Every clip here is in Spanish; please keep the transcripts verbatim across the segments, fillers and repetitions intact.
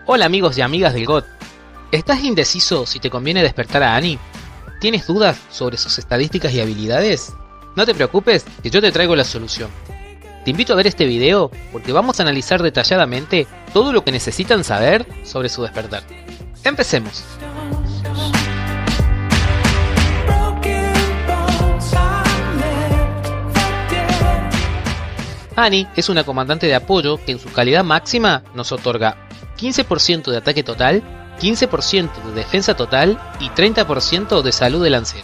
Hola amigos y amigas del G O T. ¿Estás indeciso si te conviene despertar a Annie? ¿Tienes dudas sobre sus estadísticas y habilidades? No te preocupes, que yo te traigo la solución. Te invito a ver este video porque vamos a analizar detalladamente todo lo que necesitan saber sobre su despertar. ¡Empecemos! Annie es una comandante de apoyo que en su calidad máxima nos otorga quince por ciento de ataque total, quince por ciento de defensa total y treinta por ciento de salud de lanceros.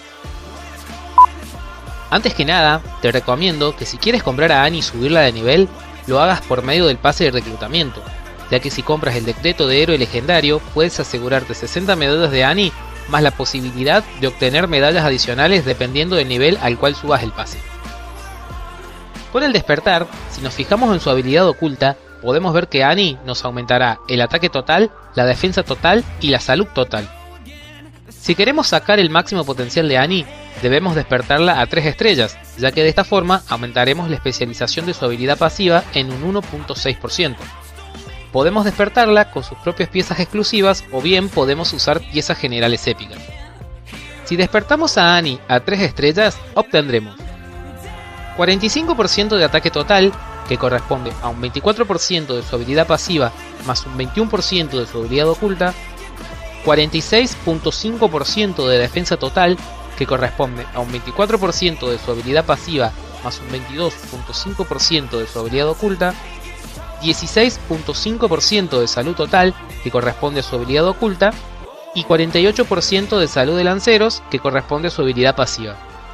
Antes que nada, te recomiendo que si quieres comprar a Annie y subirla de nivel, lo hagas por medio del pase de reclutamiento, ya que si compras el decreto de héroe legendario, puedes asegurarte sesenta medallas de Annie más la posibilidad de obtener medallas adicionales dependiendo del nivel al cual subas el pase. Con el despertar, si nos fijamos en su habilidad oculta, podemos ver que Annie nos aumentará el ataque total, la defensa total y la salud total. Si queremos sacar el máximo potencial de Annie, debemos despertarla a tres estrellas, ya que de esta forma aumentaremos la especialización de su habilidad pasiva en un uno punto seis por ciento. Podemos despertarla con sus propias piezas exclusivas o bien podemos usar piezas generales épicas. Si despertamos a Annie a tres estrellas, obtendremos cuarenta y cinco por ciento de ataque total, que corresponde a un veinticuatro por ciento de su habilidad pasiva más un veintiuno por ciento de su habilidad oculta, cuarenta y seis punto cinco por ciento de defensa total, que corresponde a un veinticuatro por ciento de su habilidad pasiva más un veintidós punto cinco por ciento de su habilidad oculta, dieciséis punto cinco por ciento de salud total, que corresponde a su habilidad oculta, y cuarenta y ocho por ciento de salud de lanceros, que corresponde a su habilidad pasiva.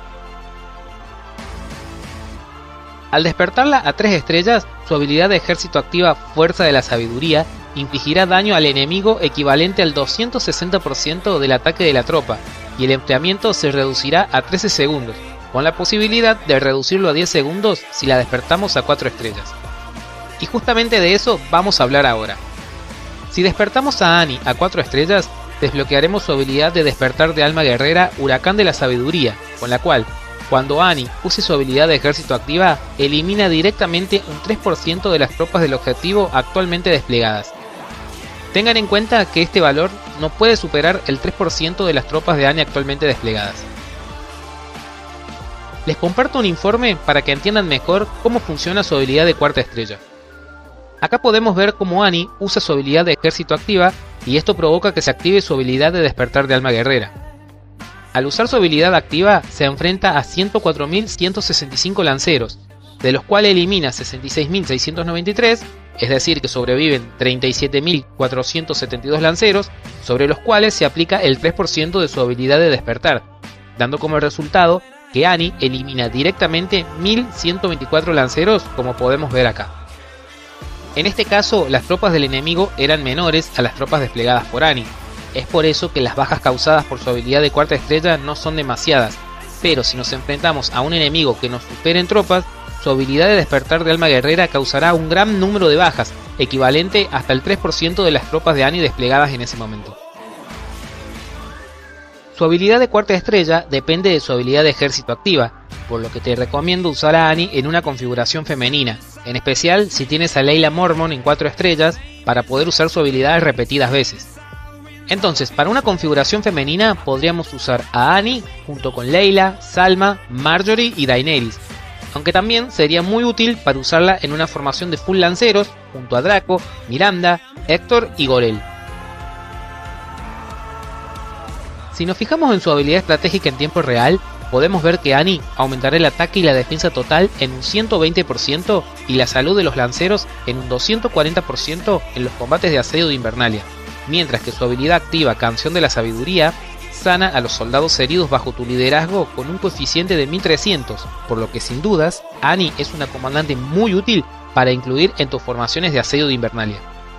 Al despertarla a tres estrellas, su habilidad de ejército activa Fuerza de la Sabiduría infligirá daño al enemigo equivalente al doscientos sesenta por ciento del ataque de la tropa, y el enfriamiento se reducirá a trece segundos, con la posibilidad de reducirlo a diez segundos si la despertamos a cuatro estrellas. Y justamente de eso vamos a hablar ahora. Si despertamos a Annie a cuatro estrellas, desbloquearemos su habilidad de despertar de alma guerrera Huracán de la Sabiduría, con la cual, cuando Annie use su habilidad de ejército activa, elimina directamente un tres por ciento de las tropas del objetivo actualmente desplegadas. Tengan en cuenta que este valor no puede superar el tres por ciento de las tropas de Annie actualmente desplegadas. Les comparto un informe para que entiendan mejor cómo funciona su habilidad de cuarta estrella. Acá podemos ver cómo Annie usa su habilidad de ejército activa y esto provoca que se active su habilidad de despertar de alma guerrera. Al usar su habilidad activa, se enfrenta a ciento cuatro mil ciento sesenta y cinco lanceros, de los cuales elimina sesenta y seis mil seiscientos noventa y tres, es decir que sobreviven treinta y siete mil cuatrocientos setenta y dos lanceros, sobre los cuales se aplica el tres por ciento de su habilidad de despertar, dando como resultado que Annie elimina directamente mil ciento veinticuatro lanceros, como podemos ver acá. En este caso, las tropas del enemigo eran menores a las tropas desplegadas por Annie. Es por eso que las bajas causadas por su habilidad de cuarta estrella no son demasiadas, pero si nos enfrentamos a un enemigo que nos supere en tropas, su habilidad de despertar de alma guerrera causará un gran número de bajas, equivalente hasta el tres por ciento de las tropas de Annie desplegadas en ese momento. Su habilidad de cuarta estrella depende de su habilidad de ejército activa, por lo que te recomiendo usar a Annie en una configuración femenina, en especial si tienes a Layla Mormont en cuatro estrellas para poder usar su habilidad repetidas veces. Entonces, para una configuración femenina podríamos usar a Annie junto con Layla, Salma, Marjorie y Daenerys, aunque también sería muy útil para usarla en una formación de full lanceros junto a Draco, Miranda, Héctor y Gorel. Si nos fijamos en su habilidad estratégica en tiempo real, podemos ver que Annie aumentará el ataque y la defensa total en un ciento veinte por ciento y la salud de los lanceros en un doscientos cuarenta por ciento en los combates de asedio de Invernalia, mientras que su habilidad activa Canción de la Sabiduría sana a los soldados heridos bajo tu liderazgo con un coeficiente de mil trescientos, por lo que sin dudas, Annie es una comandante muy útil para incluir en tus formaciones de asedio de Invernalia.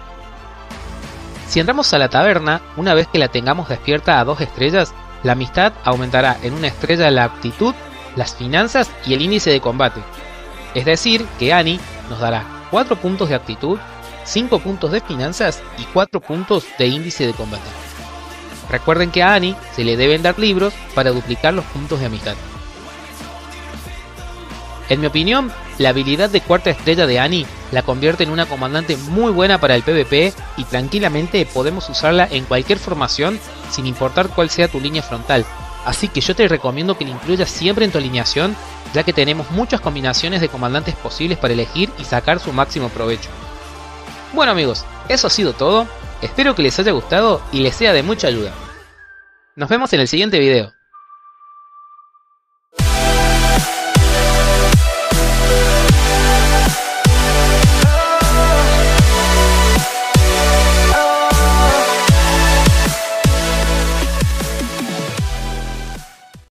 Si entramos a la taberna, una vez que la tengamos despierta a dos estrellas, la amistad aumentará en una estrella la aptitud, las finanzas y el índice de combate. Es decir, que Annie nos dará cuatro puntos de aptitud, cinco puntos de finanzas y cuatro puntos de índice de combate. Recuerden que a Annie se le deben dar libros para duplicar los puntos de amistad. En mi opinión, la habilidad de cuarta estrella de Annie la convierte en una comandante muy buena para el PvP y tranquilamente podemos usarla en cualquier formación sin importar cuál sea tu línea frontal. Así que yo te recomiendo que la incluyas siempre en tu alineación, ya que tenemos muchas combinaciones de comandantes posibles para elegir y sacar su máximo provecho. Bueno amigos, eso ha sido todo, espero que les haya gustado y les sea de mucha ayuda. Nos vemos en el siguiente video.